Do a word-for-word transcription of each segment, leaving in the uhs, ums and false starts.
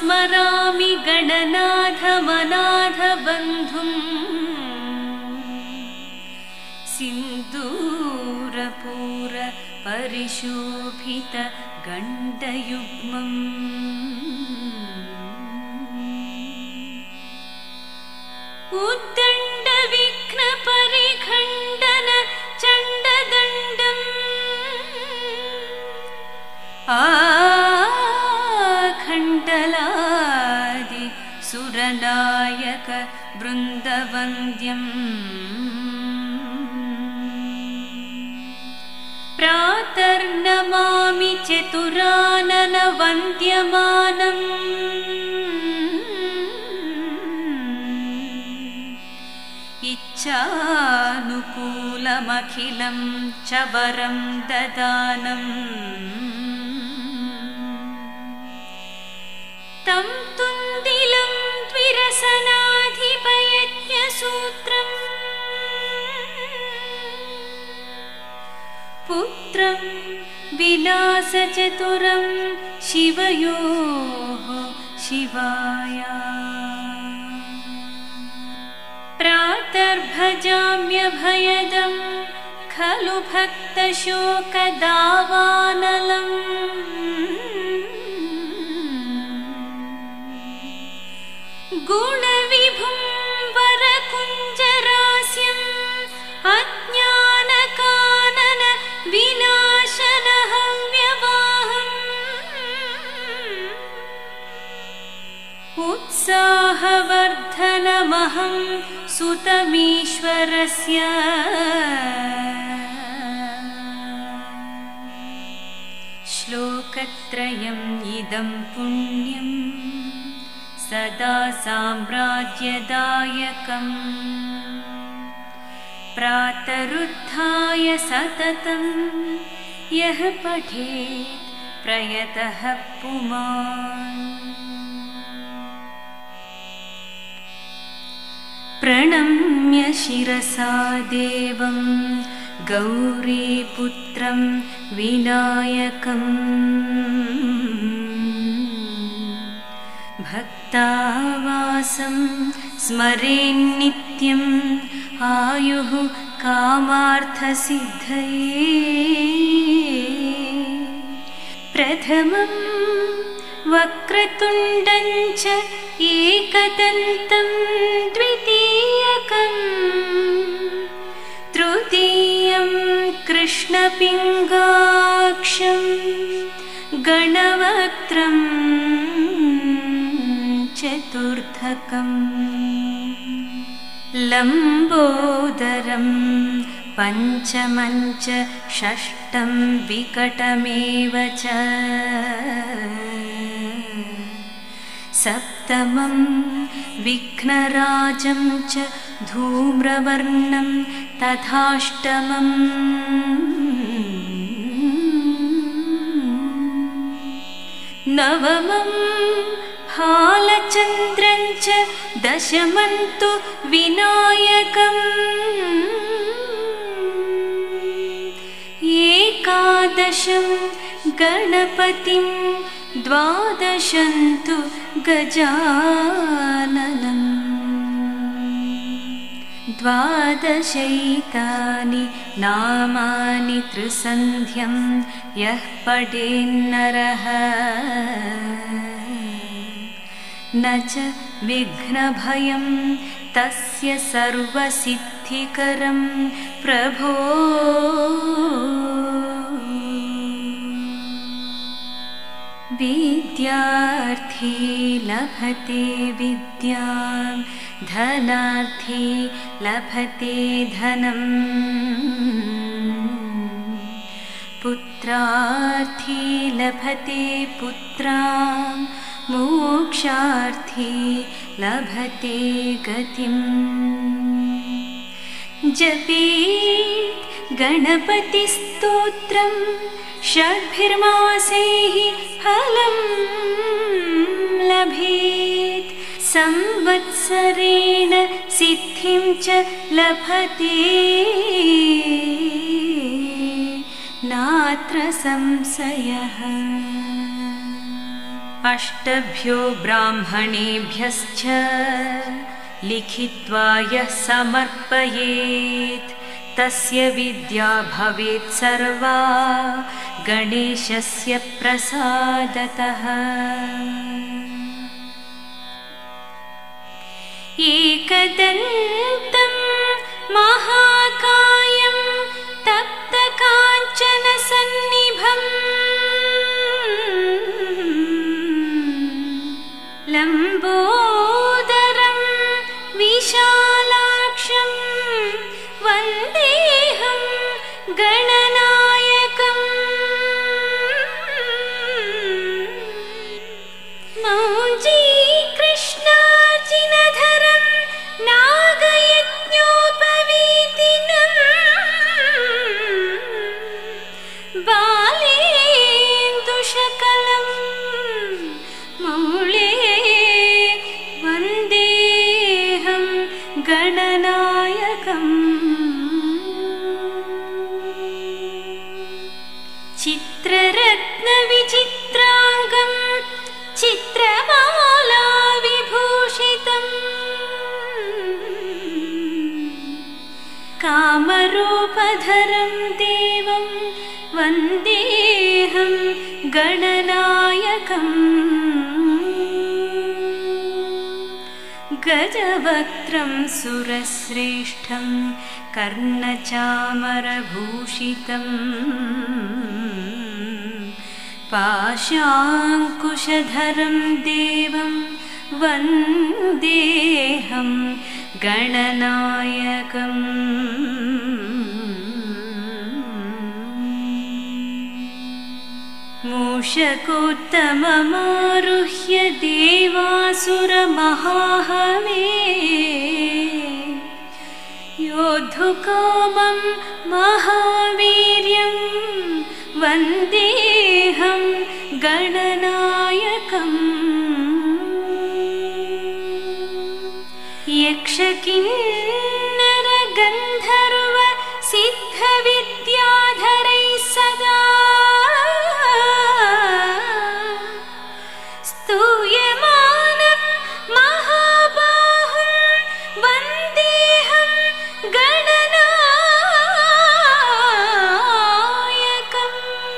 स्मरामि गणनाथमनाथबन्धुम् सिन्दूरपूर परिशोभित गण्डयुग्मम् उद्दण्ड विघ्न परिखण्डन चण्डदण्डम् आखण्डलादि सुरनायक वृन्दवन्द्यम् प्रातर्नमामि चतुरानन वन्द्यमानम् इच्छानुकूलमखिलं च वरं ददानम् तं तुन्दिलं द्विरसनाधिपयज्ञसूत्रम् पुत्रं विलासचतुरं शिवयोः शिवाया प्रातर्भजाम्यभयदं खलु भक्तशोकदावानलम् गुणविभुं वरकुञ्जरास्यम् अज्ञानकानन विनाशनहव्यवाहम् उत्साहवर्धनमहं सुतमीश्वरस्य श्लोकत्रयम् इदं पुण्यं सदा साम्राज्यदायकम् प्रातरुत्थाय सततं यः पठेत् प्रयतः पुमान् प्रणम्य शिरसा देवं गौरीपुत्रं विनायकम् भक्तावासं स्मरेन्नित्यम् आयुः कामार्थसिद्धये प्रथमं वक्रतुण्डं च एकदन्तं द्वितीयकं तृतीयं कृष्णपिङ्गाक्षं गणवक्त्रं चतुर्थकम् लम्बोदरं पञ्चमं च षष्ठं विकटमेव च सप्तमं विघ्नराजं च धूम्रवर्णं तथाष्टमम् नवमं हालचन्द्रं च दशमं तु विनायकम् एकादशं गणपतिं द्वादशं तु गजाननम् द्वादशैतानि नामानि त्रिसन्ध्यं यः पठेन्नरः न च विघ्नभयं तस्य सर्वसिद्धिकरं प्रभो विद्यार्थी लभते विद्यां धनार्थी लभते धनम् पुत्रार्थी लभते पुत्रां मोक्षार्थी लभते गतिम् जपेत् गणपतिस्तोत्रं षड्भिर्मासैः फलं लभेत् संवत्सरेण सिद्धिं च लभते नात्र संशयः। अष्टभ्यो ब्राह्मणेभ्यश्च लिखित्वा यः समर्पयेत् तस्य विद्या भवेत् सर्वा गणेशस्य प्रसादतः। एकदन्तं महाकायं तप्तकाञ्चनसन्निभं लम्बोदरं विशालाक्षं वन्देऽहं गणनायकम्। मौञ्जीकृष्णार्जिनधरं नागयज्ञोपवीतिनं बालेन्दुशकलं मौळे वन्देऽहं गणनायकम्। चित्ररत्नविचित्राङ्गं चित्रमाला विभूषितं कामरूपधरं देवं वन्देऽहं गणनायकम्। गजवक्त्रं सुरश्रेष्ठं कर्णचामरभूषितं पाशाङ्कुशधरं देवं वन्देऽहं गणनायकम्। मूषकोत्तममारुह्य देवासुरमहाहवे योद्धुकामं महावीर्यं वन्देऽहं गणनायकम्। यक्षकिन्नरगन्धर्व सिद्धविद्याधरैः सदा स्तूयमानं महाबाहुं वन्देऽहं गणनायकम्।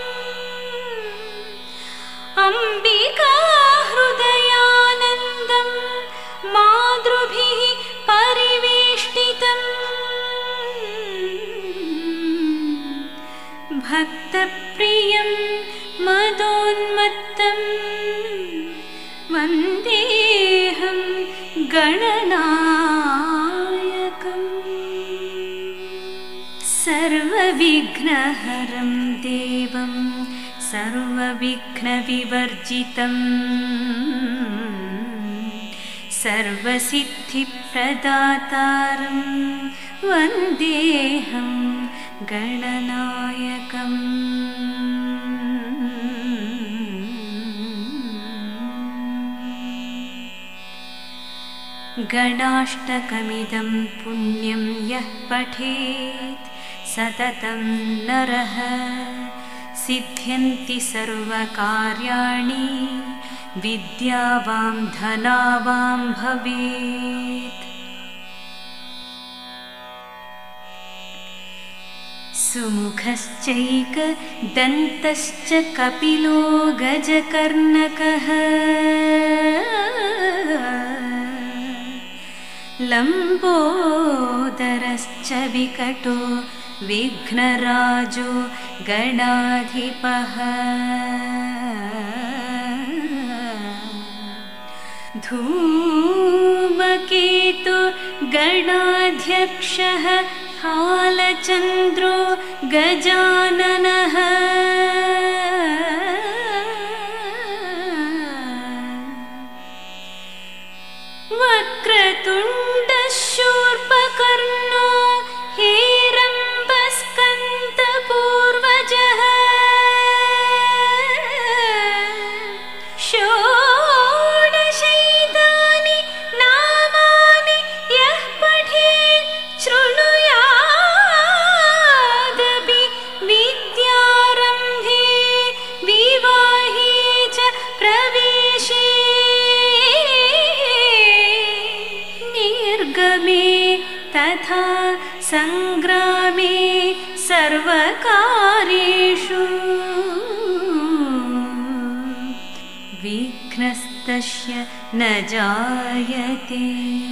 अम्बिकाहृदयानन्दं मातृभिः परिवेष्टितं भक्तप्रियं मदोन्मत्तं वन्देऽहं गणनायकम्। सर्वविघ्नहरं देवं सर्वविघ्नविवर्जितं सर्वसिद्धिप्रदातारं वन्देऽहं गणनायकम्। गणाष्टकमिदं पुण्यं यः पठेत् सततं नरः सिद्ध्यन्ति सर्वकार्याणि विद्यावां धनावां भवेत्। सुमुखश्चैकदन्तश्च कपिलो गजकर्णकः लम्बोदरश्च विकटो विघ्नराजो गणाधिपः धूमकेतु गणाध्यक्षः हालचन्द्रो गजाननः वक्रतुण्डशूर्पकर्णो हेरम्बस्कन्दपूर्वजः षोडशैतानि नामानि यः पठेत् शृणुयादपि विद्या तस्य न जायते।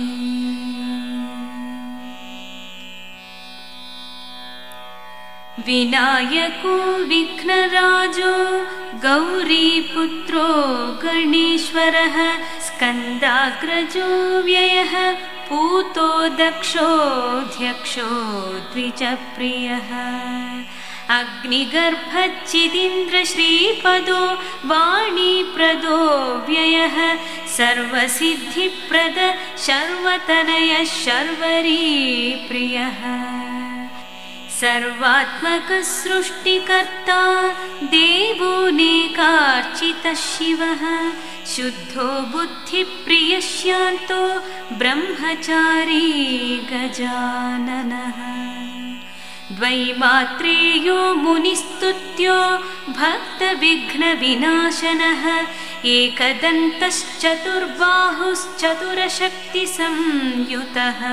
विनायको विघ्नराजो गौरीपुत्रो गणेश्वरः स्कन्दाग्रजो व्ययः पूतो दक्षोऽध्यक्षो द्विजप्रियः अग्निगर्भच्चिदिन्द्रश्रीपदो वाणीप्रदो व्ययः सर्वसिद्धिप्रद शर्वतनयः शर्वरीप्रियः सर्वात्मकः सृष्टिकर्ता देवोऽनेकार्चितः शिवः शुद्धो बुद्धिप्रियः शान्तो ब्रह्मचारी गजाननः द्वैमात्रेयो मुनिस्तुत्यो भक्तविघ्नविनाशनः एकदन्तश्चतुर्बाहुश्चतुरशक्तिसंयुतः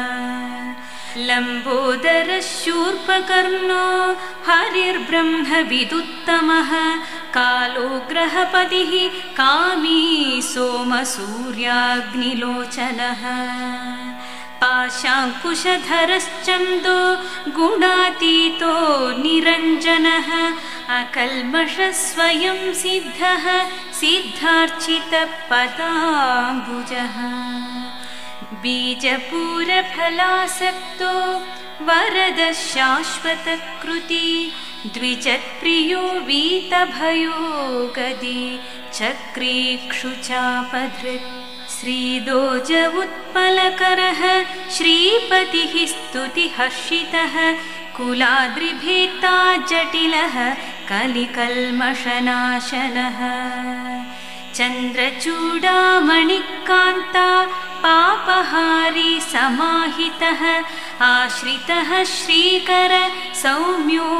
लम्बोदरः शूर्पकर्णो हरिर्ब्रह्मविदुत्तमः कालो ग्रहपतिः कामी सोमसूर्याग्निलोचनः पाशाङ्कुशधरश्चन्दो गुणातीतो निरञ्जनः अकल्मषः स्वयं सिद्धः सिद्धार्चितपदाम्बुजः बीजपूरफलासक्तो वरदः शाश्वतकृति द्विजप्रियो वीतभयो गदी चक्रीक्षुचापधृत् श्रीदोज उत्पलकरः श्रीपतिः स्तुतिहर्षितः कुलाद्रिभेत्ता जटिलः कलिकल्मषनाशनः चन्द्रचूडामणिकान्ता पापहारी समाहितः आश्रितः श्रीकर सौम्यो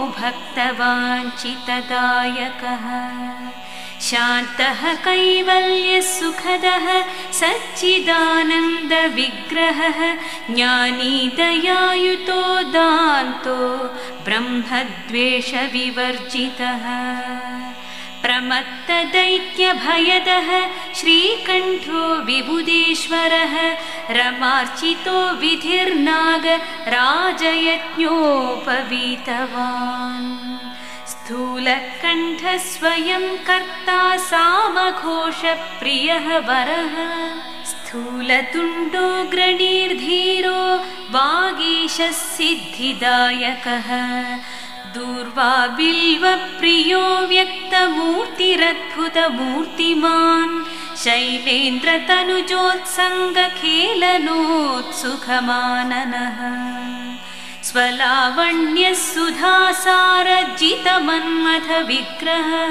भक्तवाञ्छितदायकः शान्तः कैवल्यसुखदः सच्चिदानन्दविग्रहः ज्ञानी दयायुतो दान्तो ब्रह्मद्वेषविवर्जितः प्रमत्तदैत्यभयदः श्रीकण्ठो विबुधेश्वरः रमार्चितो विधिर्नाग राजयज्ञोपवीतवान् स्थूलकण्ठः स्वयं कर्ता सामघोषप्रियः वरः स्थूलतुण्डो ग्रणीर्धीरो वागीशः सिद्धिदायकः दूर्वा बिल्वप्रियो व्यक्तमूर्तिरद्भुतमूर्तिमान् शैलेन्द्रतनुजोत्सङ्गखेलनोत्सुखमाननः स्वलावण्यः सुधासारजितमन्मथविग्रहः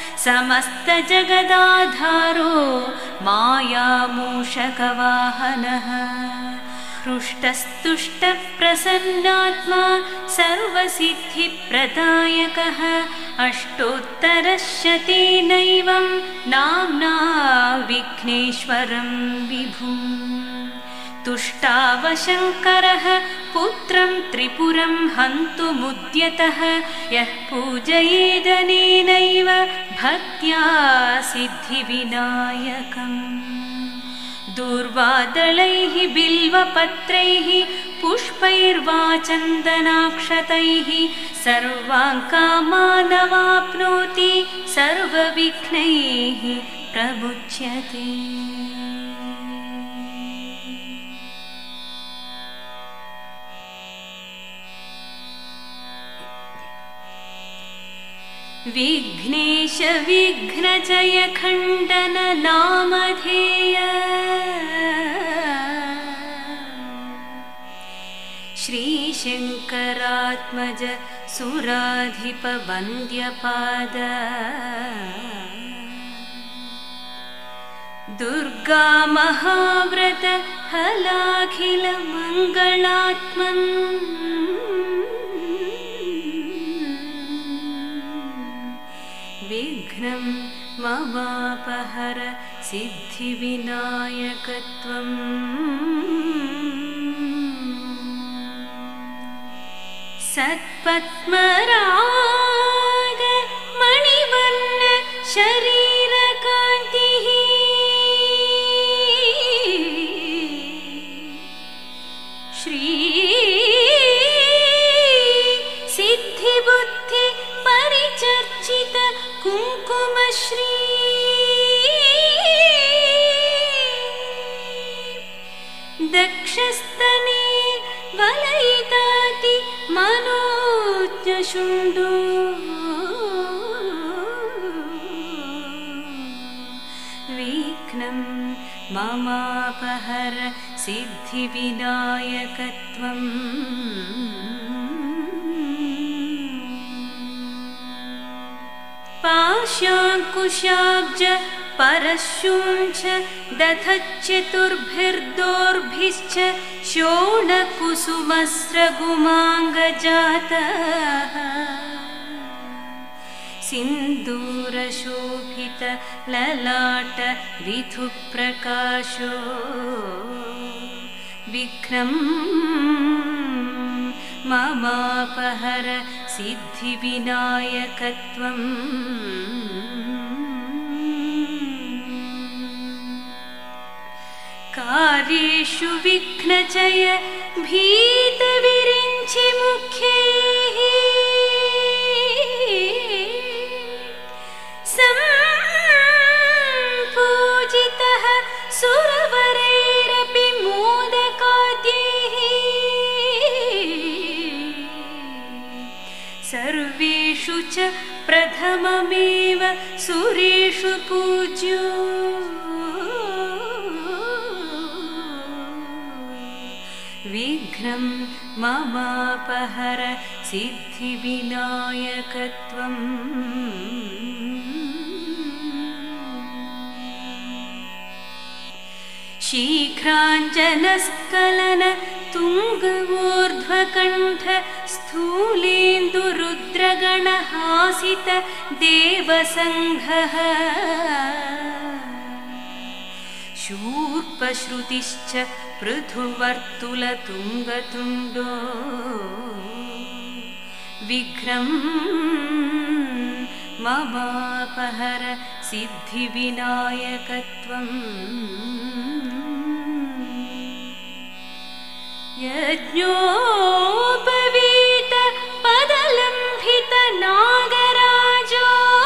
समस्तजगदाधारो मायामूषकवाहनः हृष्टस्तुष्टप्रसन्नात्मा सर्वसिद्धिप्रदायकः अष्टोत्तरशतेनैवं नाम्ना विघ्नेश्वरं विभुम् तुष्टावशङ्करः पुत्रं त्रिपुरं हन्तुमुद्यतः यः पूजयेदनेनैव भक्त्या सिद्धिविनायकम् दूर्वादलैः बिल्वपत्रैः पुष्पैर्वा चन्दनाक्षतैः सर्वान् कामानवाप्नोति सर्वविघ्नैः प्रमुच्यते। विघ्नेश विघ्नजय खण्डन नामधेय श्रीशङ्करात्मज सुराधिप वन्द्यपाद दुर्गा महाव्रत फलाखिल मङ्गलात्मन् विघ्नं ममापहर सिद्धिविनायकत्वम् सत्पद्मराग मणिवर्ण शरीरकान्तिः कुङ्कुमश्री दक्षस्तने वलयिताति मनोज्ञशुण्डो विघ्नं ममापहर सिद्धिविनायकत्वम् पाशाङ्कुशाब्ज परशुञ्च दधच्चतुर्भिर्दोर्भिश्च शोणकुसुमस्रगुमाङ्गजातः सिन्दूरशोभित ललाट विधुप्रकाशो विघ्नं ममापहर सिद्धिविनायकत्वम् कार्येषु विघ्नजय भीतविरिञ्चि मुख्यैः सम्पूजितः सुरवरैरपि मोदकाद्यैः सर्वेषु च प्रथममेव सुरेषु पूज्यो विघ्नं ममापहर सिद्धिविनायकत्वम् शीघ्राञ्जनस्खलन तुङ्गवोर्ध्वकण्ठ स्थूलेन्दुरुद्रगणहासित देवसङ्घः शूर्पश्रुतिश्च पृथुवर्तुलतुङ्गतुण्डो विघ्नं ममापहर सिद्धिविनायकत्वम् यज्ञोपवीत पदलम्भित नागराजो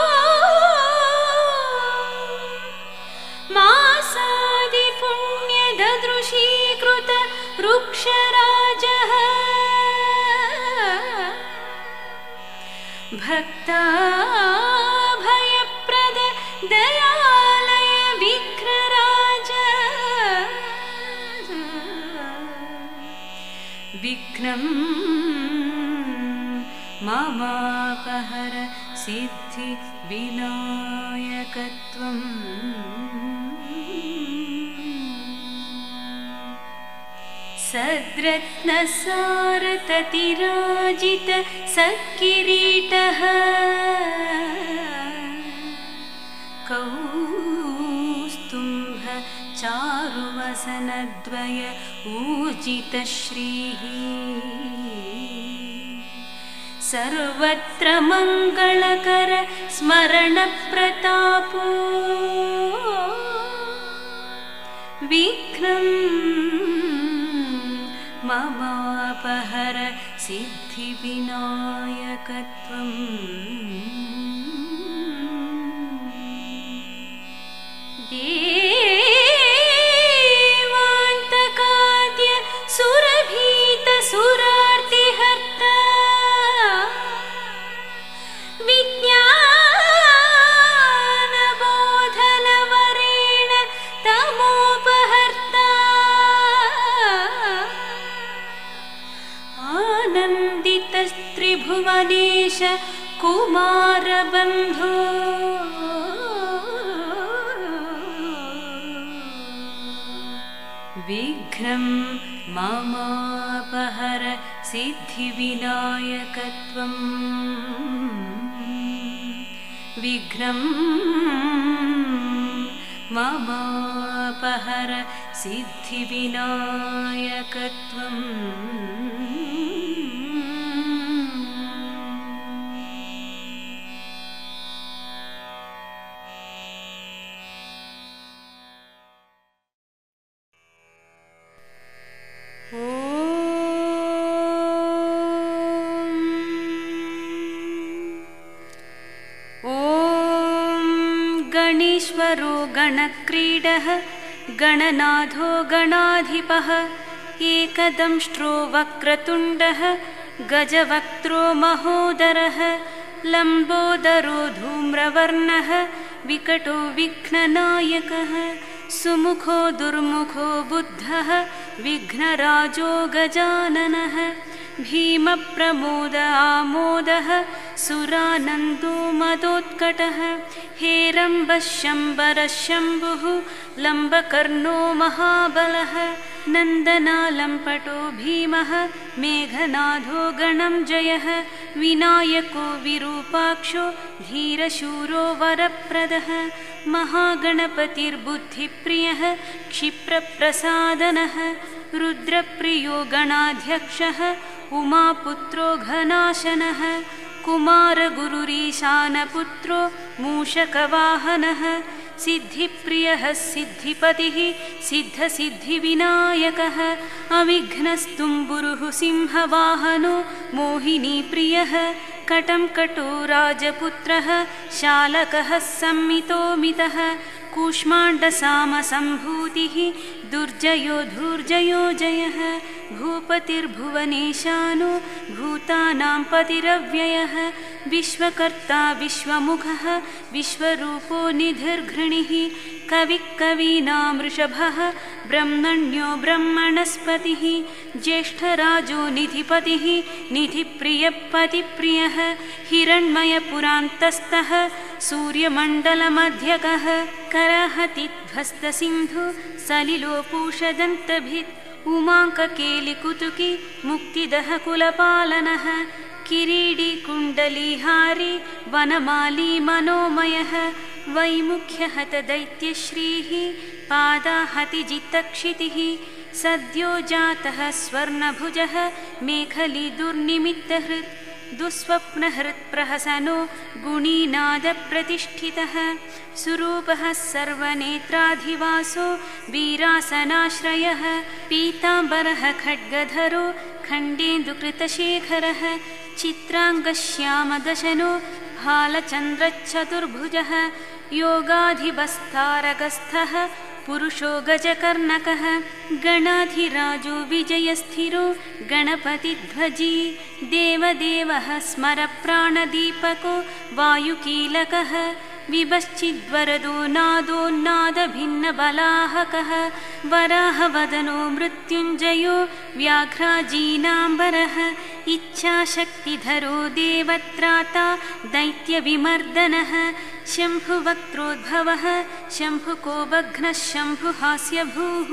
मासादि पुण्य ददृशीकृत वृक्षराजः भक्ताभयप्रद दयालय विघ्नराज विघ्नं ममापहर सिद्धिविनायकत्वम् सद्रत्नसारततिराजित सत्किरीटः कौस्तुम्भ चारुवसनद्वय ऊर्जितश्रीः सर्वत्र मङ्गलकर स्मरणप्रतापो विघ्नं ममापहर सिद्धिविनायकत्वम् देवान्तकाद्य सुरभीत सुरार्तिहर्ता विज्ञानबोधनवरेण तमोपहर्ता आनन्दितस्त्रिभुवनेश कुमारबन्धो विघ्नं ममापहर सिद्धिविनायकत्वम् विघ्नं ममापहर सिद्धिविनायकत्वम् ॐ गणेश्वरो गणक्रीडः गणनाथो गणाधिपः एकदंष्ट्रो वक्रतुण्डः गजवक्त्रो महोदरः लम्बोदरो धूम्रवर्णः विकटो विघ्ननायकः सुमुखो दुर्मुखो बुद्धः विघ्नराजो गजाननः भीमप्रमोद आमोदः सुरानन्दो मदोत्कटः हेरम्बः शम्बरः शम्भुः लम्बकर्णो महाबलः नन्दनालम्पटो भीमः मेघनाथो गणञ्जयः विनायको विरूपाक्षो धीरशूरो वरप्रदः महागणपतिर्बुद्धिप्रियः क्षिप्रप्रसादनः रुद्रप्रियो गणाध्यक्षः उमापुत्रो घनाशनः कुमारगुरुरीशानपुत्रो मूषकवाहनः सिद्धिप्रियः सिद्धिपतिः सिद्धसिद्धिविनायकः अविघ्नस्तुम्बुरुः सिंहवाहनो मोहिनीप्रियः कटं कटो राजपुत्रः शालकः सम्मितोमितः कूष्माण्डसामसम्भूतिः दुर्जयो धूर्जयो जयः भूपतिर्भुवनेशानो भूतानां पतिरव्ययः विश्वकर्ता विश्वमुखः विश्वरूपो निधिर्घृणिः कविः कवीनां वृषभः ब्रह्मण्यो ब्रह्मणस्पतिः ज्येष्ठराजो निधिपतिः निधिप्रियपतिप्रियः हिरण्मयपुरान्तस्थः सूर्यमण्डलमध्यकः करहतिध्वस्तसिन्धु सलिलोपूषदन्तभित् उमाङ्ककेलिकुतुकी मुक्तिदः कुलपालनः किरीडी कुण्डलीहारी वनमाली मनोमयः वैमुख्यहत दैत्यश्रीः पादाहतिजितक्षितिः सद्यो जातः स्वर्णभुजः मेखली दुर्निमित्तहृत् दुःस्वप्नहृत्प्रहसनो गुणीनादप्रतिष्ठितः सुरूपः सर्वनेत्राधिवासो वीरासनाश्रयः पीताम्बरः खड्गधरो खण्डेन्दुकृतशेखरः चित्राङ्गश्यामदशनो भालचन्द्रचतुर्भुजः योगाधिपस्तारगस्थः पुरुषो गजकर्णकः गणाधिराजो विजयस्थिरो गणपतिध्वजी देवदेवः स्मरप्राणदीपको वायुकीलकः विभश्चिद्वरदो नादोन्नादभिन्नबलाहकः वराहवदनो मृत्युञ्जयो व्याघ्राजीनाम्बरः इच्छाशक्तिधरो देवत्राता दैत्यविमर्दनः शम्भुवक्त्रोद्भवः शम्भुकोबघ्नः शम्भुहास्यभूः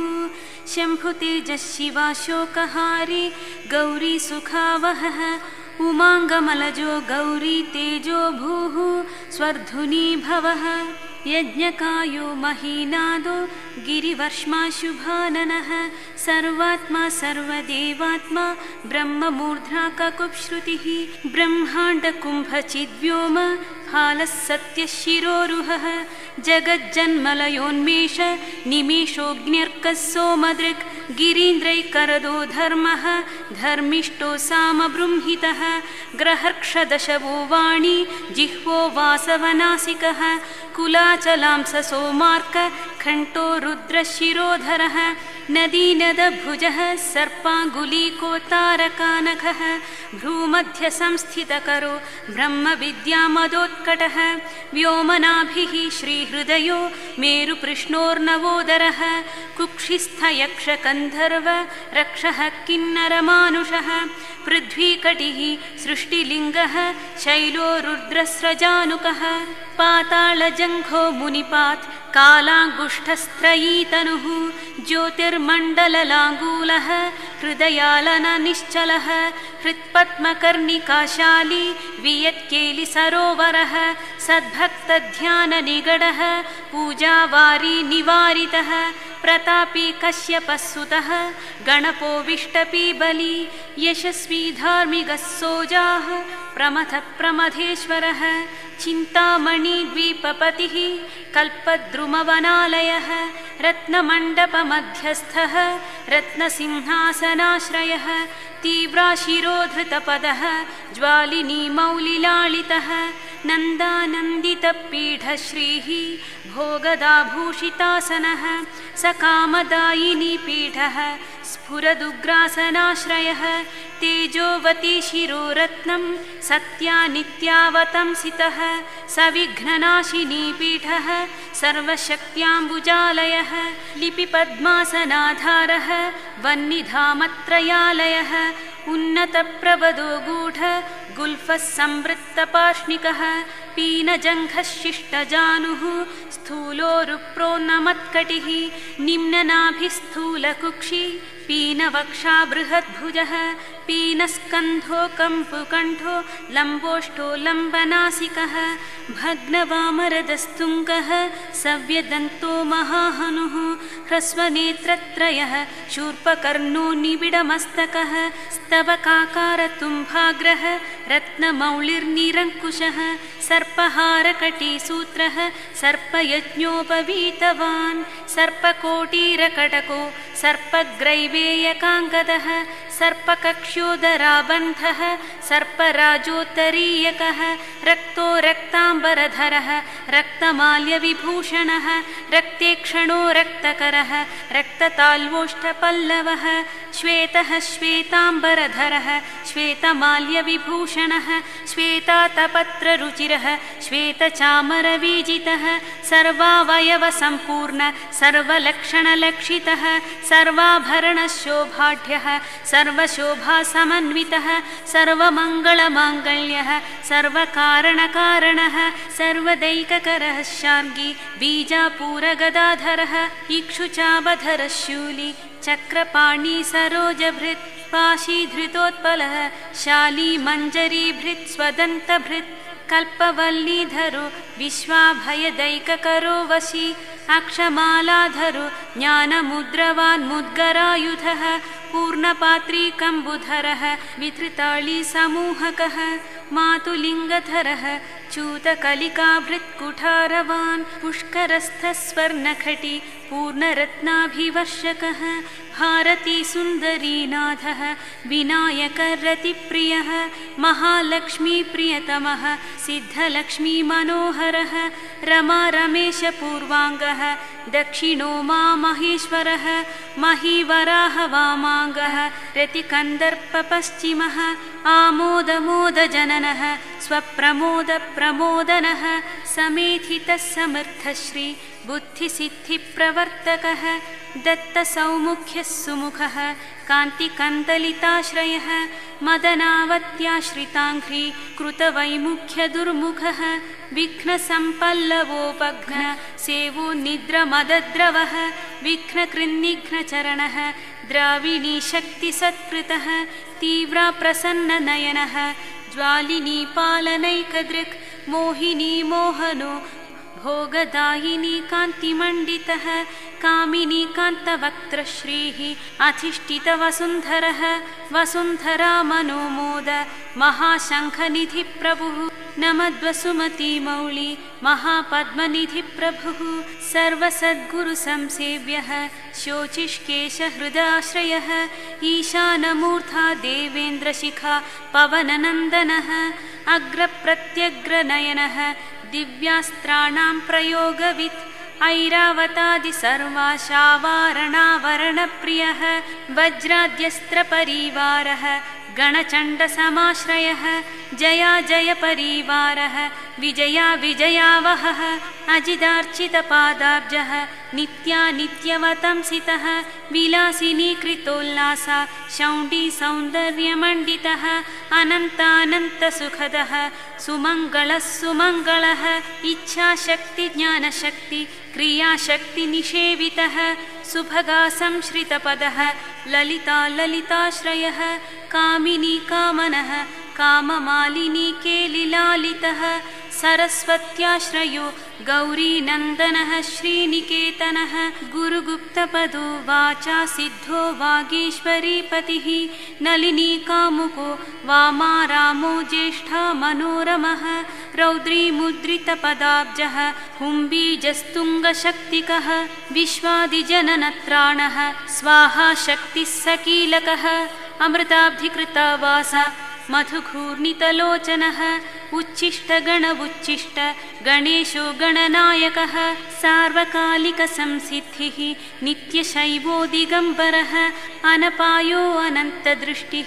शम्भुतेजशिवाशोकहारी गौरीसुखावहः उमाङ्गमलजो गौरी तेजो भूः स्वर्धुनी भवः यज्ञकायो महीनादो गिरिवर्ष्माशुभाननः सर्वात्मा सर्वदेवात्मा ब्रह्ममूर्ध्ना ककुप्श्रुतिः ब्रह्माण्डकुम्भचिद्व्योम हालः सत्यशिरोरुहः जगज्जन्मलयोन्मेष निमेषोऽग्न्यर्कः सोमदृक् गिरीन्द्रैकरदो धर्मः धर्मिष्ठो सामबृंहितः ग्रहर्क्षदशवो वाणी जिह्वो वासवनासिकः कुलाचलांस सोमार्क खण्टो रुद्रशिरोधरः नदीनदभुजः सर्पाङ्गुलीकोतारकानखः भ्रूमध्यसंस्थितकरो ब्रह्मविद्यामदोत्कटः व्योमनाभिः श्रीहृदयो मेरुपृष्णोर्नवोदरः कुक्षिस्थयक्षकन्धर्व रक्षः किन्नरमानुषः पृथ्वीकटिः सृष्टिलिङ्गः शैलो रुद्रस्रजानुकः पातालजङ्घो मुनिपात् कालाङ्गुष्ठस्त्रयीतनुः ज्योतिर्मण्डललाङ्गूलः हृदयालननिश्चलः हृत्पद्मकर्णिकाशाली वियत्केलिसरोवरः सद्भक्तध्याननिगडः पूजावारी निवारितः प्रतापी कश्यपस्सुतः गणपो विष्टपी बली यशस्वी धार्मिकः सोजाः प्रमथः प्रमथेश्वरः चिन्तामणिद्वीपपतिः कल्पद्रुमवनालयः रत्नमण्डपमध्यस्थः नन्दानन्दितपीठश्रीः भोगदाभूषितासनः सकामदायिनी पीठः स्फुरदुग्रासनाश्रयः तेजोवती शिरोरत्नं सत्या नित्यावतंसितः सविघ्ननाशिनी पीठः सर्वशक्त्याम्बुजालयः लिपिपद्मासनाधारः वह्निधामत्रयालयः उन्नतप्रवदो गूढ गुल्फः संवृत्तपार्ष्णिकः पीनजङ्घः शिष्टजानुः स्थूलोरुप्रोन्नमत्कटिः निम्ननाभिस्थूलकुक्षि पीनवक्षा बृहद्भुजः पीनस्कन्धो कम्पुकण्ठो लम्बोष्ठो लम्बनासिकः भग्नवामरदस्तुङ्गः सव्यदन्तो महाहनुः ह्रस्वनेत्रत्रयः शूर्पकर्णो निबिडमस्तकः स्तवकाकारतुम्भाग्रः रत्नमौलिर्निरङ्कुशः सर्पहारकटीसूत्रः सर्पयज्ञोपवीतवान् सर्पकोटीरकटको सर्पग्रैवेयकाङ्गदः सर्पकक्ष्योदराबन्धः सर्पराजोत्तरीयकः रक्तो रक्ताम्बरधरः रक्तमाल्यविभूषणः रक्तेक्षणो रक्तकरः रक्तताल्वोष्ठपल्लवः श्वेतः श्वेताम्बरधरः श्वेतमाल्यविभूषणः श्वेतातपत्ररुचिरः श्वेतचामरवीजितः सर्वावयवसम्पूर्ण सर्वलक्षणलक्षितः सर्वाभरणशोभाढ्यः सर्वशोभासमन्वितः सर्वमङ्गलमाङ्गल्यः सर्वकारणकारणः सर्वदैककरः शार्ङ्गी बीजापूरगदाधरः इक्षुचाबधरः शूली चक्रपाणी सरोजभृत् पाशीधृतोत्पलः शाली मञ्जरीभृत् स्वदन्तभृत् कल्पवल्लीधरो विश्वाभयदैककरो वशी अक्षमालाधरो ज्ञानमुद्रवान्मुद्गरायुधः पूर्णपात्रीकम्बुधरः विधृताळीसमूहकः मातुलिङ्गधरः च्यूतकलिकाभृत्कुठारवान् पुष्करस्थस्वर्णखटी पूर्णरत्नाभिवर्षकः भारतीसुन्दरीनाथः विनायकरतिप्रियः महालक्ष्मीप्रियतमः सिद्धलक्ष्मीमनोहरः रमारमेशपूर्वाङ्गः दक्षिणो मामहेश्वरः महीवराहवामाङ्गः रतिकन्दर्पपश्चिमः आमोदमोदजननः स्वप्रमोदप्रमोदनः समेधितः समर्थश्री बुद्धिसिद्धिप्रवर्तकः दत्तसौमुख्यः सुमुखः कान्तिकन्दलिताश्रयः मदनावत्याश्रिताङ्घ्री कृतवैमुख्यदुर्मुखः विघ्नसम्पल्लवोपघ्न सेवो निद्रमदद्रवः विघ्नकृन्निघ्नचरणः द्राविणी शक्तिसत्कृतः तीव्रा प्रसन्ननयनः ज्वालिनी पालनैकदृक् मोहिनी मोहनो भोगदायिनी कान्तिमण्डितः कामिनी कान्तवक्त्रश्रीः अधिष्ठितवसुन्धरः वसुन्धरा मनोमोद महाशङ्खनिधिप्रभुः नमद्वसुमतीमौळि महापद्मनिधिप्रभुः सर्वसद्गुरुसंसेव्यः शोचिष्केशहृदाश्रयः ईशानमूर्धा देवेन्द्रशिखा पवननन्दनः अग्रप्रत्यग्रनयनः दिव्यास्त्राणां प्रयोगवित् ऐरावतादिसर्वाशावारणावरणप्रियः वज्राद्यस्त्रपरिवारः गणचण्डसमाश्रयः जया जयपरिवारः विजया विजयावहः अजिदार्चितपादाब्जः नित्यानित्यवतंसितः विलासिनीकृतोल्लासा शौण्डी सौन्दर्यमण्डितः अनन्तानन्तसुखदः सुमङ्गलः सुमङ्गलः इच्छाशक्तिज्ञानशक्ति क्रियाशक्तिनिषेवितः सुभगा संश्रितपदः ललिता ललिताश्रयः कामिनी कामनः काममालिनी केलिलालितः सरस्वत्याश्रयो गौरीनन्दनः श्रीनिकेतनः गुरुगुप्तपदो वाचा सिद्धो वागीश्वरीपतिः नलिनी कामुको वामारामो ज्येष्ठा मनोरमः रौद्रीमुद्रितपदाब्जः हुम्बीजस्तुङ्गशक्तिकः विश्वादिजननत्राणः स्वाहा शक्तिः सकीलकः अमृताब्धिकृता वासा मधुघूर्णितलोचनः उच्छिष्टगण उच्छिष्ट गणेशो गणनायकः सार्वकालिकसंसिद्धिः नित्यशैवो दिगम्बरः अनपायो अनन्तदृष्टिः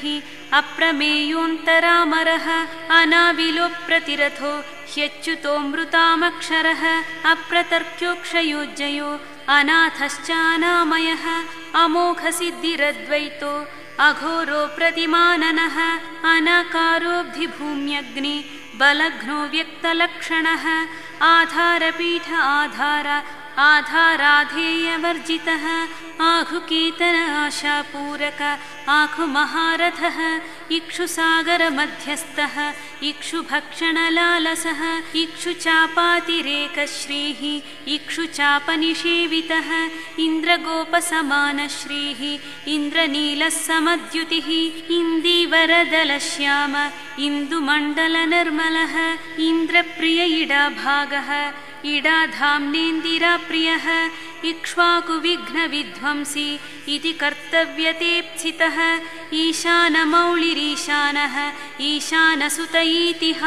अप्रमेयोऽन्तरामरः अनाविलो प्रतिरथो ह्यच्युतोऽमृतामक्षरः अप्रतर्क्योक्षयोज्जयो अनाथश्चानामयः अमोघसिद्धिरद्वैतो अघोरो प्रतिमाननः अनाकारोऽब्धिभूम्यग्नि बलघ्नो व्यक्तलक्षणः आधारपीठ आधार आधाराधेयवर्जितः आघुकीर्तन आशापूरक आघुमहारथः इक्षुसागरमध्यस्थः इक्षुभक्षणलालसः इक्षुचापातिरेकश्रीः इक्षुचापनिषेवितः इन्द्रगोपसमानश्रीः इन्द्रनीलः समद्युतिः इन्दीवरदलश्याम इन्दुमण्डलनिर्मलः इन्द्रप्रिय इडाभागः इडाधाम्नेन्दिराप्रियः इक्ष्वाकुविघ्नविध्वंसी इति कर्तव्यतेप्सितः ईशानमौलिरीशानः ईशानसुत इतिः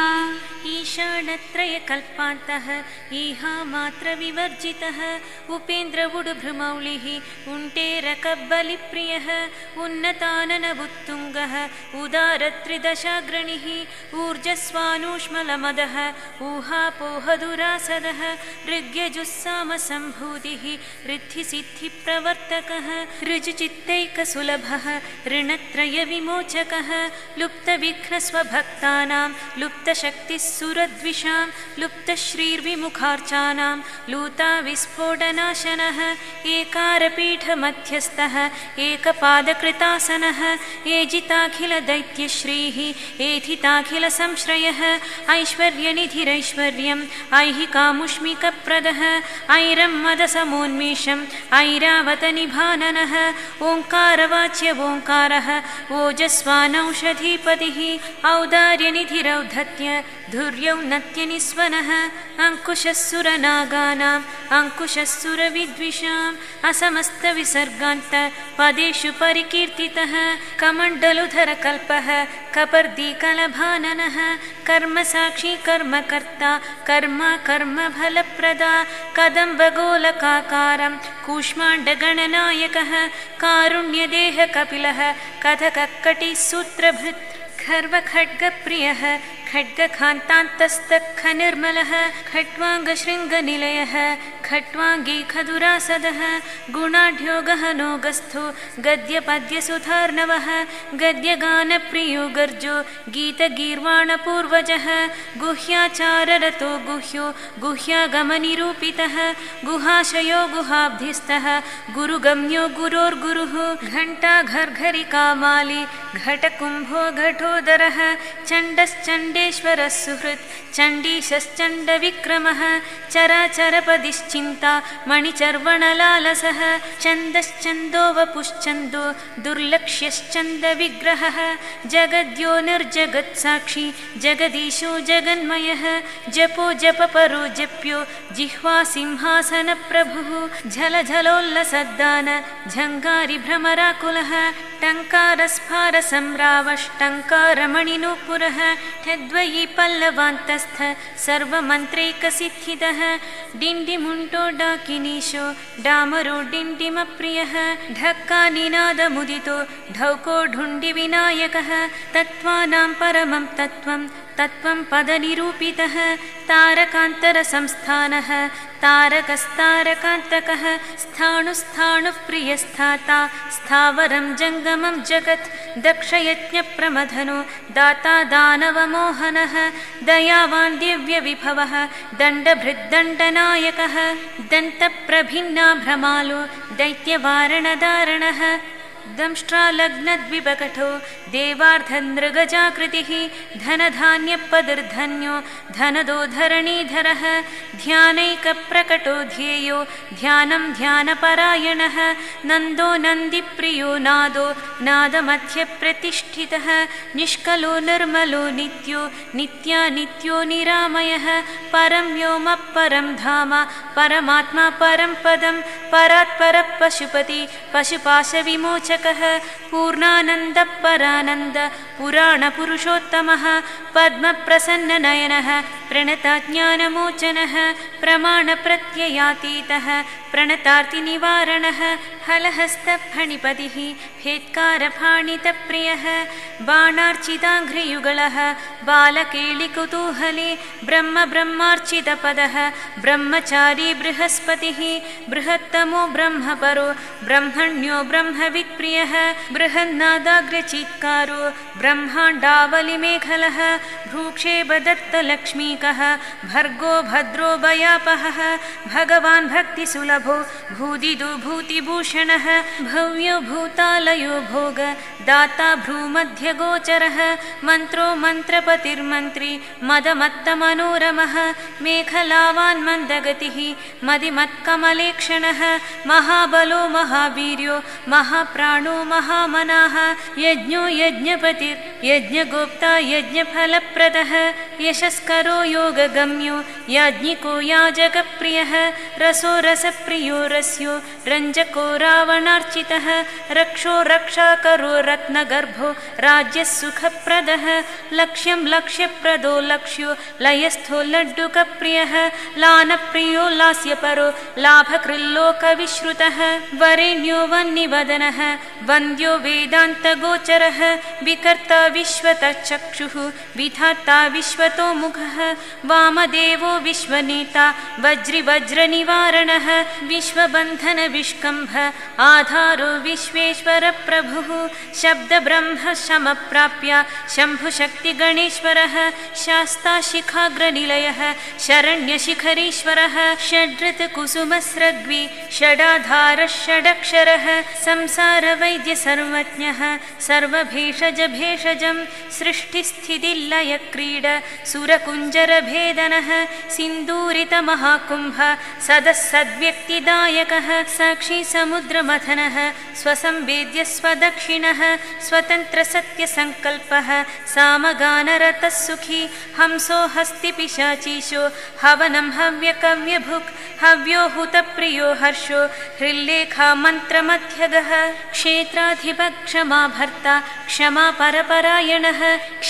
ईशानत्रयकल्पान्तः ईहामात्रविवर्जितः उपेन्द्र उडुभृमौलिः उण्टेरकबलिप्रियः उन्नताननबुत्तुङ्गः उदारत्रिदशाग्रणिः ऊर्जस्वानूष्मलमदः ऊहापोहदुरासदः ऋग्यजुस्सामसम्भूतिः ऋद्धिसिद्धिप्रवर्तकः ऋजुचित्तैकसुलभः ऋणत्रयविमोचकः लुप्तविघ्नस्वभक्तानां लुप्तशक्तिः सुरद्विषां लुप्तश्रीर्विमुखार्चानां लूताविस्फोटनाशनः एकारपीठमध्यस्थः एकपादकृतासनः एजिताखिलदैत्यश्रीः एथिताखिलसंश्रयः ऐश्वर्यनिधिरैश्वर्यम् ऐहिकामुष्मिकप्रदः ऐरं मदसमोन्मेषम् ऐरावतनिभाननः ओङ्कारवाच्य ओङ्कारः ओजस्वानौषधीपतिः औदार्यनिधिरौद्धत्य धुर्यौन्नत्यनिस्वनः अङ्कुशस्सुरनागानाम् अङ्कुशस्सुरविद्विषाम् असमस्तविसर्गान्त पदेषु परिकीर्तितः कमण्डलुधरकल्पः कपर्दीकलभाननः कर्मसाक्षी कर्मकर्ता कर्मा कर्मफलप्रदा कदम्बगोलकाकारं कूष्माण्डगणनायकः कारुण्यदेहकपिलः कथकक्कटिसूत्रभृत् खर्वखड्गप्रियः खड्गखान्तान्तस्तखनिर्मलः खट्वाङ्गशृङ्गनिलयः खट्वाङ्गीखदुरासदः गुणाढ्यो गहनोगस्थो गद्यपद्यसुधार्णवः गद्यगानप्रियो गर्जो गीतगीर्वाणपूर्वजः गुह्याचाररतो गुह्यो गुह्यागमनिरूपितः गुहाशयो गुहाब्धिस्थः गुरुगम्यो गुरोर्गुरुः घण्टाघर्घरिकामाली घटकुम्भो घटोदरः चण्डश्चण्डेश्वरः सुहृत् चण्डीशश्चण्डविक्रमः चराचरपदिश्चिन्ता मणिचर्वणलालसः छन्दश्चन्दो वपुश्चन्दो दुर्लक्ष्यश्चन्दविग्रहः जगद्यो निर्जगत्साक्षी जगदीशो जगन्मयः जपो जपपरो जप्यो जिह्वा सिंहासनप्रभुः झलझलोल्लसद्दान झङ्गारिभ्रमराकुलः टङ्कारस्फारसम्रावष्टङ्कारमणिनूपुरः ठद्वयी पल्लवान्तस्थ सर्वमन्त्रैकसिद्धिदः डिण्डिमुण्डो डाकिनीशो डामरो डिण्डिमप्रियः ढक्कानिनादमुदितो ढौको ढुण्डिविनायकः तत्त्वानां परमं तत्त्वं तत्त्वं पदनिरूपितः तारकान्तरसंस्थानः तारकस्तारकान्तकः स्थाणुस्थाणुप्रियस्थाता स्थावरं जङ्गमं जगत् दक्षयज्ञप्रमथनो दाता दानवमोहनः दयावान् दिव्यविभवः दण्डभृद्दण्डनायकः दन्तप्रभिन्नाभ्रमालो दैत्यवारणदारणः दंष्ट्रालग्नद्विपकटो देवार्धनृगजाकृतिः धनधान्यपदर्धन्यो धनदो धरणीधरः ध्यानैकप्रकटो ध्येयो ध्यानं ध्यानपरायणः नन्दो नन्दिप्रियो नादो नादमध्यप्रतिष्ठितः निष्कलो निर्मलो नित्यो नित्यानित्यो निरामयः परं व्योमपरं धाम परमात्मा परं पदं परात्परः पशुपति पशुपाशविमोचकः पुण्डरीकाक्षस्तत्पदशतकः पूर्णानन्दपरानन्द पुराणपुरुषोत्तमः पद्मप्रसन्ननयनः प्रणतज्ञानमोचनः प्रमाणप्रत्ययातीतः प्रणतार्तिनिवारणः हलहस्तफणिपतिः भेत्कारफाणितप्रियः बाणार्चिताङ्घ्रियुगलः बालकेलिकुतूहले ब्रह्म ब्रह्मार्चितपदः ब्रह्मचारी बृहस्पतिः बृहत्तमो ब्रह्मपरो ब्रह्मण्यो ब्रह्मवित्प्रियः बृहन्नादाग्रचित्कारो ब्रह्माण्डावलिमेखलः भ्रूक्षेपदत्तलक्ष्मीकः भर्गो भद्रो भयापहः भगवान् भक्तिसुलभो भूदिदो भूतिभूषणः भव्यो भूतालयो भोग दाता भ्रूमध्यगोचरः मन्त्रो मन्त्रपतिर्मन्त्री मदमत्तमनोरमः मेखलावान् मन्दगतिः मदिमत्कमलेक्षणः महाबलो महावीर्यो महाप्राणो महामनाः यज्ञो यज्ञपतिर्यज्ञगोप्ता यज्ञफलप्रदः यशस्करो योगगम्यो याज्ञिको याजकप्रियः रसो रसप्रियो रस्यो रञ्जको रावणार्चितः रक्षो रक्षाकरो रत्नगर्भो राज्यसुखप्रदः लक्ष्यं लक्ष्यप्रदो लक्ष्यो लयस्थो लड्डुकप्रियः लानप्रियो लास्यपरो लाभकृल्लोकविश्रुतः वरेण्यो वह्निवदनः वन्द्यो वेदान्तगोचरः विकर्ता विश्वतचक्षुः विधाता विश्वतो मुखः वामदेवो विश्वनेता वज्रिवज्रनिवारणः विश्वबन्धन विष्कम्भ आधारो विश्वेश्वरप्रभुः शब्दब्रह्म समप्राप्य शम्भुशक्तिगणेश्वरः शास्ता शिखाग्रनिलयः शरण्यशिखरीश्वरः षड्रतकुसुमस्रग्वी षडाधारः षडक्षरः संसारवैद्यसर्वज्ञः सर्वभेषजभेषजं सृष्टिस्थितिलयक्रीड सुरकुञ्जरभेदनः सिन्दूरितमहाकुम्भ सदस्सद्व्यक्तिदायकः साक्षी समुद्रमथनः स्वसंवेद्य स्वदक्षिणः स्वतन्त्रसत्यसङ्कल्पः सामगानरतः सुखी हंसो हस्तिपिशाचीशो हवनं हव्यकव्यभुक् हव्यो हुतप्रियो हर्षो हृल्लेखा मन्त्रमध्यगः क्षेत्राधिपक्षमा भर्ता क्षमा परपरायणः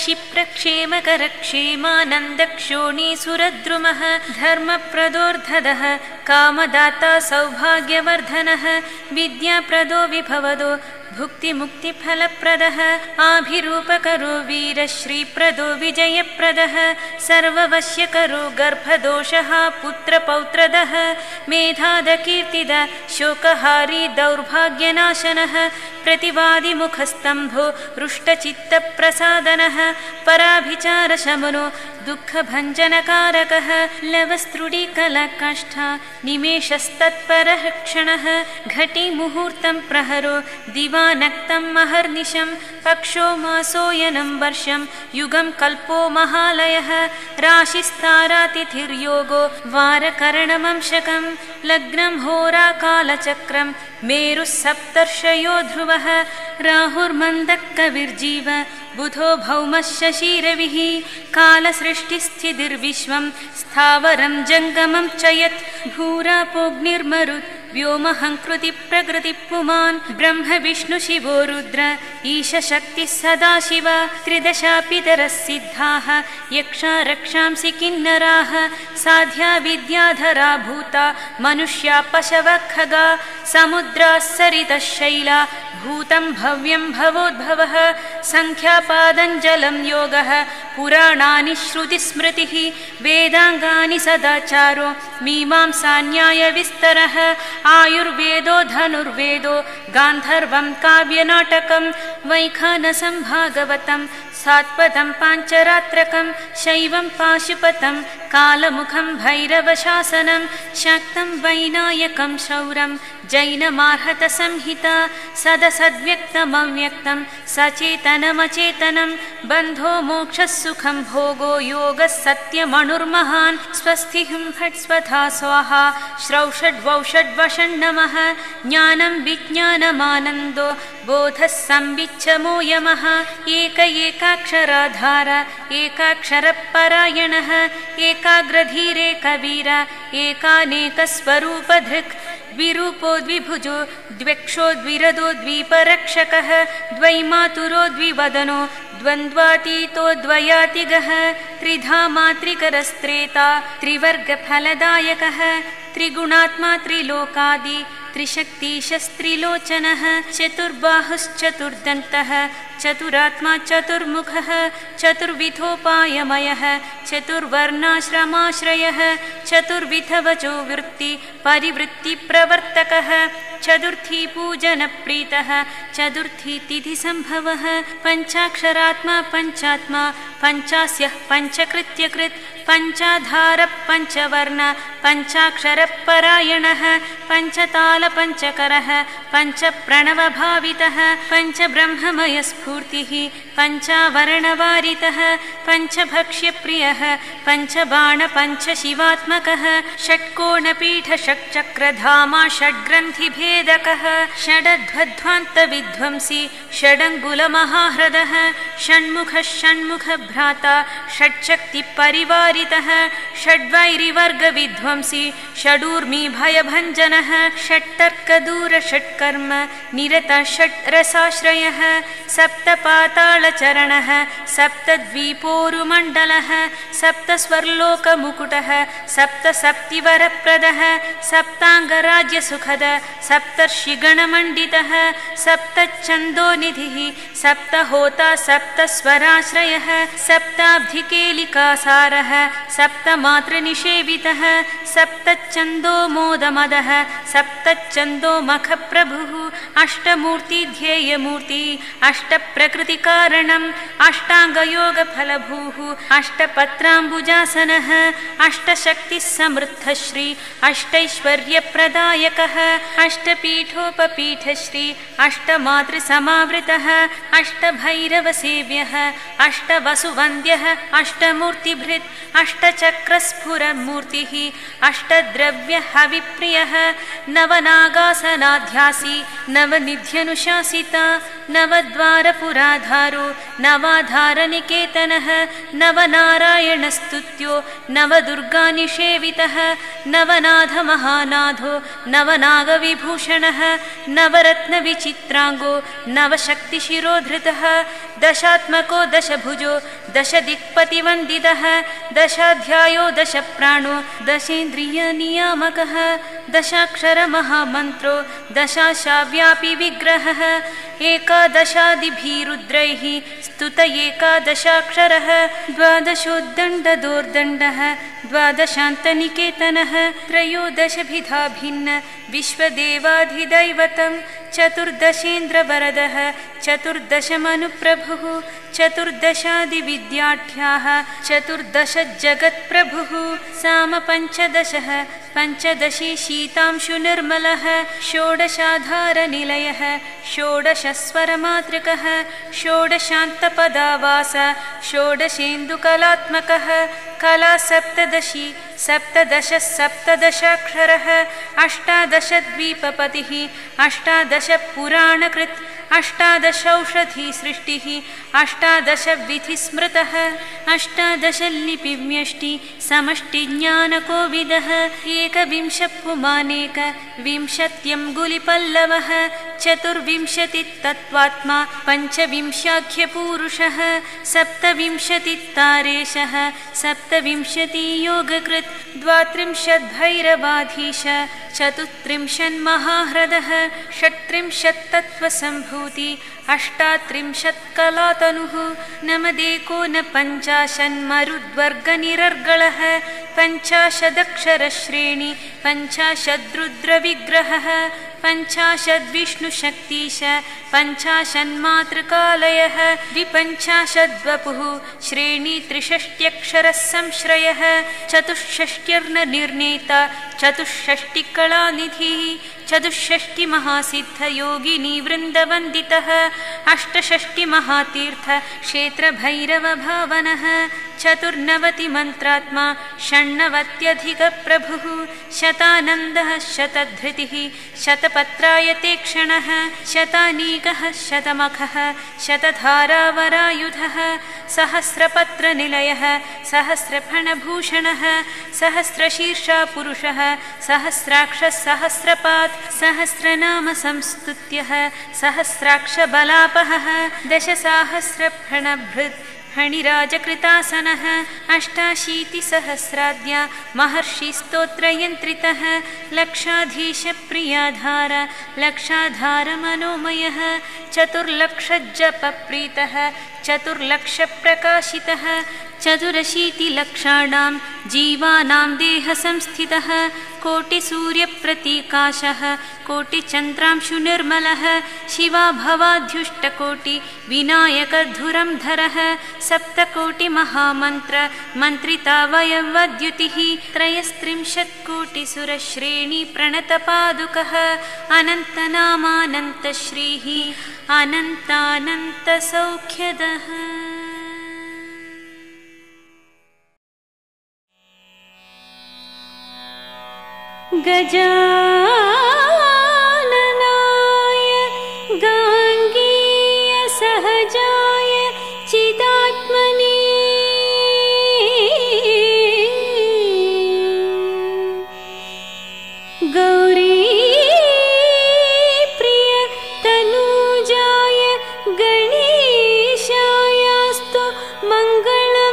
क्षिप्रक्षेमकरक्षेमानन्दक्षोणीसुरद्रुमः धर्मप्रदोर्धदः कामदाता सौभाग्यवर्धनः विद्याप्रदो विभवदो भुक्तिमुक्तिफलप्रदः आभिरूपकरो वीरश्रीप्रदो विजयप्रदः सर्ववश्यकरो गर्भदोषः पुत्रपौत्रदः मेधादकीर्तिद शोकहारी दौर्भाग्यनाशनः प्रतिवादिमुखस्तम्भो रुष्टचित्तप्रसादनः पराभिचारशमनो दुःखभञ्जनकारकः लवस्त्रुडिकलकाष्ठा निमेषस्तत्परः क्षणः घटिमुहूर्तं प्रहरो दिवानक्तं महर्निशं पक्षो मासोयनं वर्षं युगं कल्पो महालयः राशिस्तारातिथिर्योगो वारकरणमंशकं लग्नं होराकालचक्रं मेरुः सप्तर्षयो ध्रुवः राहुर्मन्दकविर्जीव बुधो भौमः शशिरविः कालसृष्टिस्थितिर्विश्वं स्थावरं जङ्गमं च यत् भूरापोऽग्निर्मरुत् व्योमहङ्कृति प्रकृति पुमान् ब्रह्म विष्णु शिवो रुद्र ईशशक्तिः सदाशिव त्रिदशापितरः सिद्धाः यक्षा रक्षांसि किन्नराः साध्या विद्याधरा भूता मनुष्या पशवः खगा समुद्राः सरितः शैला भूतं भव्यं भवोद्भवः सङ्ख्यापादञ्जलं योगः पुराणानि श्रुतिस्मृतिः वेदाङ्गानि सदाचारो मीमांसा न्यायविस्तरः आयुर्वेदो धनुर्वेदो गान्धर्वं काव्यनाटकं वैखानसं भागवतं सात्पदं पाञ्चरात्रकं शैवं पाशुपतं कालमुखं भैरवशासनं शाक्तं वैनायकं शौरं जैनमार्हतसंहिता सदसद्व्यक्तमव्यक्तं सचेतनमचेतनं बन्धो मोक्षः सुखं भोगो योगः सत्यमणुर्महान् स्वस्ति हुं फट् स्वधा स्वाहा श्रौषड्वौषड्वषण् नमः ज्ञानं विज्ञानमानन्दो बोधः संविच्छमो यमः एक एकाक्षराधार एकाक्षरपरायणः एकाग्रधीरेकवीर एकानेकस्वरूपधृक् द्विरूपो द्विभुजो द्व्यक्षो द्विरदो द्वीपरक्षकः द्वैमातुरो द्विवदनो द्वन्द्वातीतो द्वयातिगः त्रिधा मात्रिकरस्त्रेता त्रिवर्गफलदायकः त्रिगुणात्मा त्रिलोकादि त्रिशक्तिशस्त्रिलोचनः चतुर्बाहुश्चतुर्दन्तः चतुरात्मा चतुर्मुखः चतुर्विधोपायमयः चतुर्वर्णाश्रमाश्रयः चतुर्विधवचो वृत्ति परिवृत्तिप्रवर्तकः चतुर्थी पूजनप्रीतः चतुर्थी तिथिसम्भवः पञ्चाक्षरात्मा पञ्चात्मा पञ्चास्यः पञ्चकृत्यकृत् पञ्चाधार पञ्चवर्ण पञ्चाक्षरपरायणः पञ्चतालपञ्चकरः पञ्चप्रणवभावितः पञ्चब्रह्ममयस्फूर्तिः पञ्चावरणवारितः पञ्चभक्ष्यप्रियः पञ्चबाण पञ्चशिवात्मकः षट्कोणपीठषट्चक्रधामा षड्ग्रन्थिभेदकः षडध्वध्वान्तविध्वंसी षडङ्गुलमहाह्रदः षण्मुखः षण्मुखभ्राता षट्शक्तिपरिवारितः षड्वैरिवर्गविध्वंसी षडूर्मी भयभञ्जनः षट्तर्कदूर षट्कर्म निरत षट्रसाश्रयः सप्तपातालचरणः सप्तद्वीपोरुमण्डलः सप्तस्वर्लोकमुकुटः सप्तसप्तिवरप्रदः सप्ताङ्गराज्यसुखद सप्तर्षिगणमण्डितः सप्तच्छन्दोनिधिः सप्तहोता सप्तस्वराश्रयः सप्ताब्धिकेलिकासारः सप्तमात्रनिषेवितः सप्तच्छन्दोमोदमदः सप्तच्छन्दोमखप्रभुः अष्टमूर्तिध्येयमूर्ति अष्टप्रकृतिकारणम् अष्टाङ्गयोगफलभूः अष्टपत्राम्बुजासनः अष्टशक्तिसमृद्धश्री अष्टैश्वर्यप्रदायकः अष्टपीठोपपीठश्री अष्टमातृसमावृतः अष्टभैरवसेव्यः अष्टवसुवन्द्यः अष्टमूर्तिभृत् अष्टचक्रस्फुरमूर्तिः अष्टद्रव्यहविप्रियः नवनागासनाध्यासी नवनिध्यनुशासिता नवद्वारपुराधारो नवाधारनिकेतनः नवनारायणस्तुत्यो नवदुर्गानिषेवितः नवनाथमहानाथो नवनागविभूषणः नवरत्नविचित्राङ्गो नवशक्तिशिरोधृतः दशात्मको दशभुजो दशदिक्पतिवन्दितः दशाध्यायो दशप्राणो दशेन्द्रियनियामकः दशाक्षरमहामन्त्रो दशाशाव्यापि विग्रहः एकादशादिभिरुद्रैः स्तुत एकादशाक्षरः द्वादशोद्दण्डदोर्दण्डः द्वादशान्तनिकेतनः त्रयोदशभिधा भिन्न विश्वदेवाधिदैवतं चतुर्दशेन्द्रवरदः चतुर्दशमनुप्रभुः चतुर्दशादिविद्याढ्याः चतुर्दशजगत्प्रभुः सामपञ्चदशः पञ्चदशी शीतांशुनिर्मलः षोडशाधारनिलयः षोडशस्वरमातृकः षोडशान्तपदावास षोडशेन्दुकलात्मकः कला सप्तदशी सप्तदश सप्तदशाक्षरः अष्टादशद्वीपपतिः अष्टादशपुराणकृत् अष्टादशौषधिसृष्टिः अष्टादशविधिस्मृतः अष्टादशलिपिव्यष्टि समष्टिज्ञानकोविदः एकविंशपुमानेक विंशत्यङ्गुलिपल्लवः चतुर्विंशतितत्त्वात्मा पञ्चविंशाख्यपूरुषः सप्तविंशतितारेशः सप्तविंशतियोगकृत् द्वात्रिंशद्भैरवाधीश चतुस्त्रिंशन्महाह्रदः षट्त्रिंशत्तत्त्वसम्भूति अष्टात्रिंशत्कलातनुः नमदेकोनपञ्चाशन्मरुद्वर्गनिरर्गलः पञ्चाशदक्षरश्रेणी पञ्चाशद्रुद्रविग्रहः पञ्चाशद्विष्णुशक्तिश पञ्चाशन्मातृकालयः द्विपञ्चाशद्वपुः श्रेणी त्रिषष्ट्यक्षरः संश्रयः चतुष्षष्ट्यर्ननिर्णेता चतुष्षष्टिकलानिधिः चतुष्षष्टिमहासिद्धयोगिनी वृन्दवन्दितः अष्टषष्टिमहातीर्थ क्षेत्रभैरवभावनः चतुर्नवतिमन्त्रात्मा षण्णवत्यधिकप्रभुः शतानन्दः शतधृतिः शतपत्रायते क्षणः शतानीकः शतमखः शतधारावरायुधः सहस्रपत्रनिलयः सहस्रफणभूषणः सहस्रशीर्षा पुरुषः सहस्राक्षः सहस्रपात् सहस्रनाम संस्तुत्यः सहस्राक्षबलापहः दशसाहस्रफणभृत् फणिराजकृतासनः अष्टाशीतिसहस्राद्या महर्षिस्तोत्रयन्त्रितः लक्षाधीशप्रियाधार लक्षाधारमनोमयः चतुर्लक्षजपप्रीतः चतुर्लक्षप्रकाशितः चतुरशीतिलक्षाणां जीवानां देहसंस्थितः कोटिसूर्यप्रतीकाशः कोटिचन्द्रांशुनिर्मलः शिवाभवाद्युष्टकोटि विनायकधुरंधरः सप्तकोटिमहामन्त्र मन्त्रितावयवद्युतिः त्रयस्त्रिंशत्कोटिसुरश्रेणीप्रणतपादुकः अनन्तनामानन्तश्रीः अनन्तानन्तसौख्यदः। गजाननाय गाङ्गेय सहजाय चिदात्मने गौरी प्रिय तनूजाय गणेशायास्तु मङ्गलम्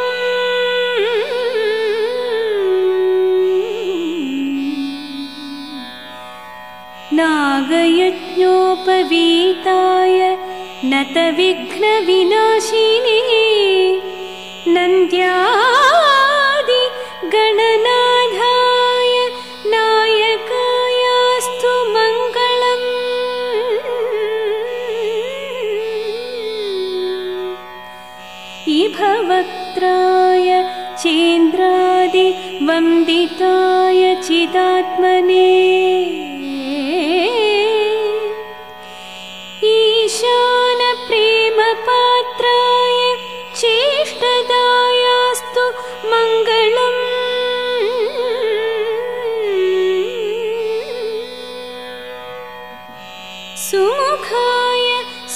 नागयज्ञोपवीताय नतविघ्नविनाशिने नन्द्यादि गणनाथाय नायकायास्तु मङ्गलम् इभवक्त्राय चेन्द्रादि वन्दिताय चिदात्मने ईशानप्रेमपात्राय चेष्टदायास्तु मङ्गलम् सुमुखाय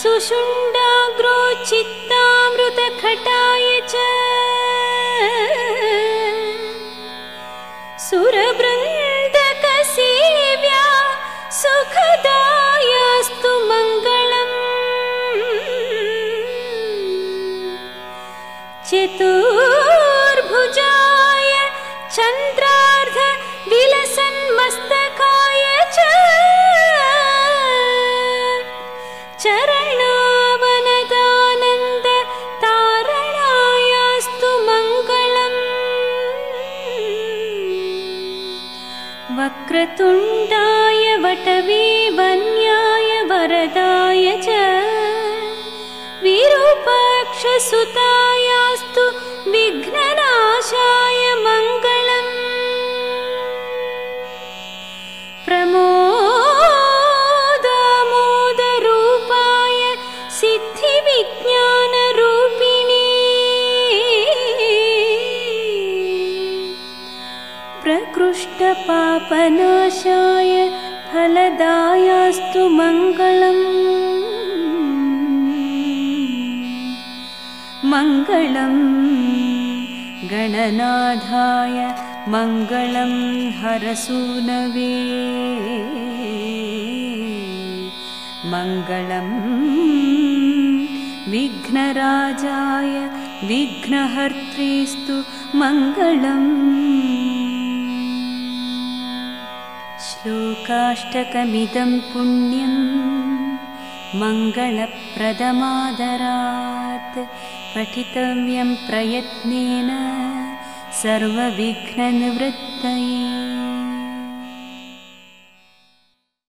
सुषुण्डाग्रोचित्तामृतखटाय च सुरवृन्दकसेव्या सुखदायास्तु मङ्गलम् चतुर्भुजाय चन्द्रार्ध विलसन्मस्तकाय च चरणावनदानन्द तारणायास्तु मङ्गलम् वक्रतुण्डाय वटवे वन्याय वरदाय च विरूपाक्षसुतायास्तु विघ्ननाशाय मङ्गलम् प्रमोदामोदरूपाय सिद्धिविज्ञानरूपिणे प्रकृष्टपापनाशाय फलदायास्तु मङ्गलम् मङ्गलं गणनाथाय मङ्गलं हरसूनवे मङ्गलं विघ्नराजाय विघ्नहर्त्रेस्तु मङ्गलम् श्लोकाष्टकमिदं पुण्यं मङ्गलप्रदमादरात् पठितव्यं प्रयत्नेन सर्वविघ्ननिवृत्तये।